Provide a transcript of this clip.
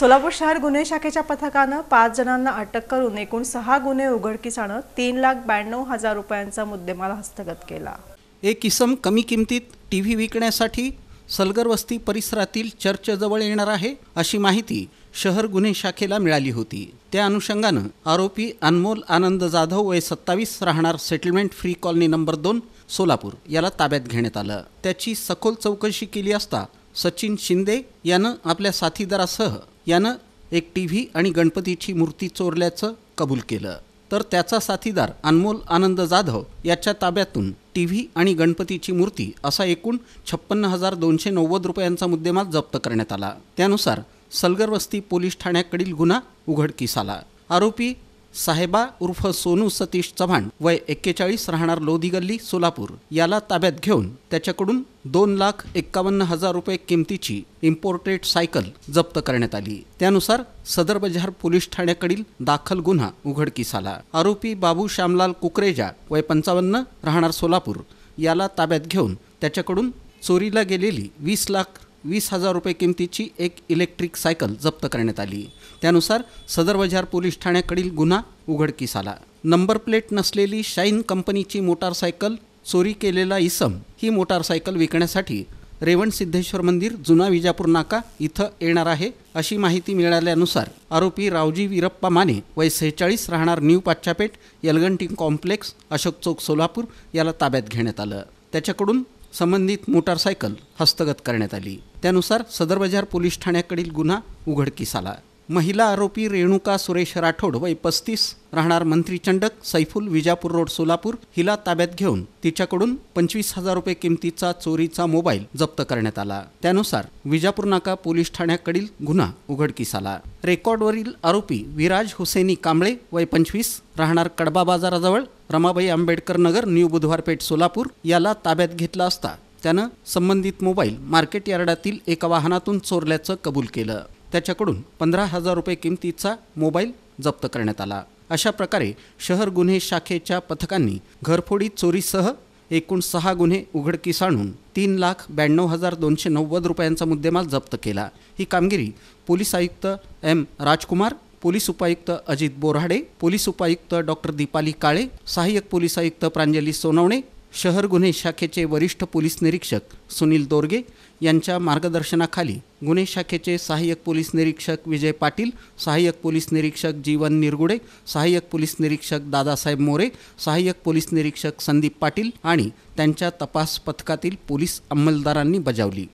सोलापूर शहर गुन्हे शाखेच्या पथकानं 5 जणांना अटक करून एकूण 6 गुन्हे उघडकीस आणत 3,92,000 रुपयांचा मुद्देमाल हस्तगत केला। एक इसम कमी किमतीत टीव्ही विकण्यासाठी सलगर वस्ती परिसरातील चर्चजवळ येणार आहे अशी माहिती शहर गुन्हे शाखेला मिळाली होती। त्या अनुषंगानं आरोपी अनमोल आनंद जाधव वय 27 राहणार settlement free colony number 2 Solapur याला ताब्यात घेण्यात आलं। त्याची सखोल चौकशी केली असता सचिन शिंदे यानं आपल्या साथीदारासह यानं एक टीव्ही आणि गणपतीची मूर्ती चोरल्याचं कबूल केलं। तर त्याचा साथीदार अनमोल आनंद जाधव याच्या ताब्यातून टीव्ही आणि गणपतीची मूर्ती असा एकूण 56,290 रुपयांचा मुद्देमाल जप्त करण्यात आला। त्यानुसार सलगर वस्ती पोलीस ठाण्याकडील गुन्हा उघडकीस आला। आरोपी साहेबा उर्फ सोनू सतीश चव्हाण वय 41 राहणार लोधी गल्ली सोलापूर याला ताब्यात घेऊन त्याच्याकडून 2,51,000 रुपये किमतीची इम्पोर्टेड सायकल जप्त करण्यात आली। त्यानुसार सदर बाजार पोलीस ठाण्याकडील दाखल गुन्हा उघडकीस आला। आरोपी बाबू श्यामलाल कुकरेजा वय 55 राहणार सोलापूर याला ताब्यात घेऊन त्याच्याकडून चोरीला गेलेली 20,20,000 रुपये किमतीची एक इलेक्ट्रिक सायकल जप्त करण्यात आली। त्यानुसार सदर बाजार पोलीस ठाण्याकडील गुन्हा उघडकीस आला। नंबर प्लेट नसलेली शाईन कंपनीची मोटारसायकल चोरी केलेला इसम ही मोटारसायकल विकण्यासाठी रेवण सिद्धेश्वर मंदिर जुना विजापूर नाका इथं येणार आहे अशी माहिती मिळाल्यानुसार आरोपी रावजी वीरप्पा माने वय 46 राहणार न्यू पाच्छापेठ यलगंटी कॉम्प्लेक्स अशोक चौक सोलापूर याला ताब्यात घेण्यात आलं। त्याच्याकडून संबंधित मोटारसायकल हस्तगत करण्यात आली। त्यानुसार सदर बाजार पोलीस ठाण्याकडील गुन्हा उघडकीस आला। महिला आरोपी रेणुका सुरेश राठोड वय 35 राहणार मंत्री चंडक सैफुल विजापूर रोड सोलापूर हिला ताब्यात घेऊन तिच्याकडून 25,000 रुपये किमतीचा चोरीचा मोबाईल जप्त करण्यात आला। त्यानुसार विजापूर नाका पोलीस ठाण्याकडील गुन्हा उघडकीस आला। रेकॉर्डवरील आरोपी विराज हुसेनी कांबळे वय 25 राहणार कडबा बाजाराजवळ रमाबाई आंबेडकर नगर न्यू बुधवारपेठ सोलापूर याला ताब्यात घेतला असता त्यानं संबंधित मोबाईल मार्केट यार्डातील एका वाहनातून चोरल्याचं कबूल केलं। त्याच्याकडून 15,000 रुपये किमतीचा मोबाईल जप्त करण्यात आला। अशा प्रकारे शहर गुन्हे शाखेच्या पथकांनी घरफोडी चोरीसह एकूण 6 गुन्हे उघडकीस आणून 3,92,290 रुपयांचा मुद्देमाल जप्त केला। ही कामगिरी पोलीस आयुक्त एम राजकुमार, पोलीस उपायुक्त अजित बोराडे, पोलीस उपायुक्त डॉक्टर दीपाली काळे, सहाय्यक पोलीस आयुक्त प्रांजली सोनवणे, शहर गुन्हे शाखेचे वरिष्ठ पोलीस निरीक्षक सुनील दोरगे यांच्या मार्गदर्शनाखाली गुन्हे शाखेचे सहाय्यक पोलीस निरीक्षक विजय पाटील, सहाय्यक पोलीस निरीक्षक जीवन निरगुडे, सहाय्यक पोलीस निरीक्षक दादासाहेब मोरे, सहाय्यक पोलीस निरीक्षक संदीप पाटील आणि त्यांच्या तपास पथकातील पोलीस अंमलदारांनी बजावली।